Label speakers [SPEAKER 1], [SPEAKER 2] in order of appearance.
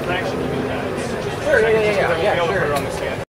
[SPEAKER 1] fraction you do that.
[SPEAKER 2] Sure, yeah, sure.
[SPEAKER 1] On the stand.